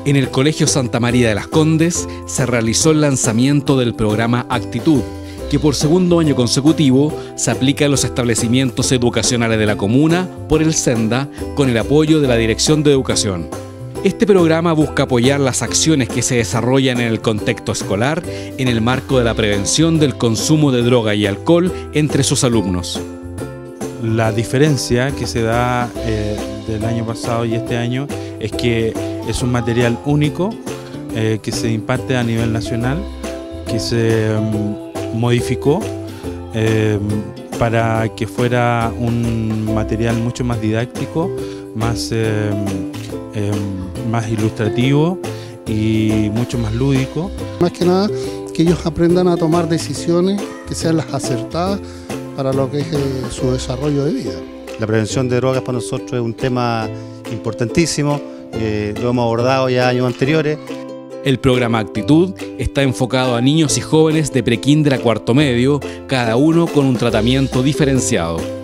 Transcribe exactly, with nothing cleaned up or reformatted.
En el Colegio Santa María de las Condes se realizó el lanzamiento del programa Actitud, que por segundo año consecutivo se aplica en los establecimientos educacionales de la comuna por el SENDA con el apoyo de la Dirección de Educación. Este programa busca apoyar las acciones que se desarrollan en el contexto escolar en el marco de la prevención del consumo de droga y alcohol entre sus alumnos. La diferencia que se da eh, del año pasado y este año es que es un material único eh, que se imparte a nivel nacional, que se um, modificó eh, para que fuera un material mucho más didáctico, más, eh, eh, más ilustrativo y mucho más lúdico. Más que nada que ellos aprendan a tomar decisiones que sean las acertadas para lo que es eh, su desarrollo de vida. La prevención de drogas para nosotros es un tema importantísimo, eh, lo hemos abordado ya años anteriores. El programa Actitud está enfocado a niños y jóvenes de prekinder a cuarto medio, cada uno con un tratamiento diferenciado.